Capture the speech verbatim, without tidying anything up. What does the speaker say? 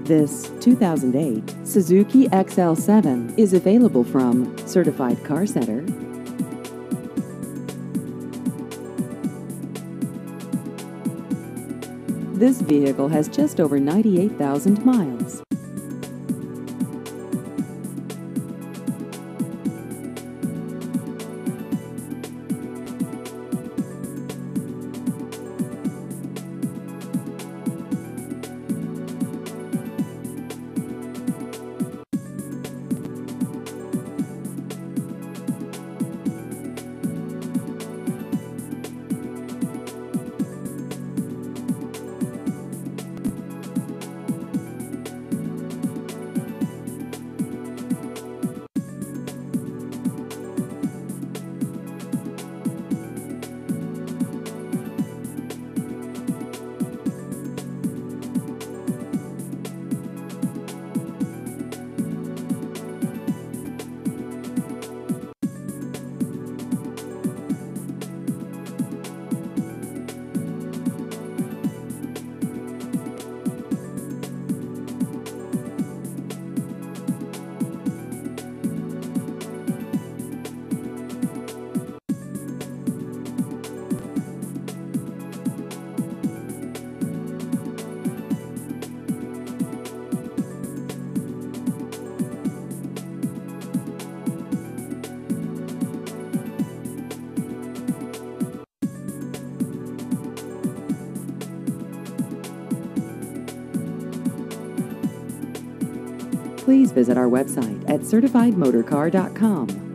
This two thousand eight Suzuki X L seven is available from Certified Car Center. This vehicle has just over ninety-eight thousand miles. Please visit our website at certified motor car dot com.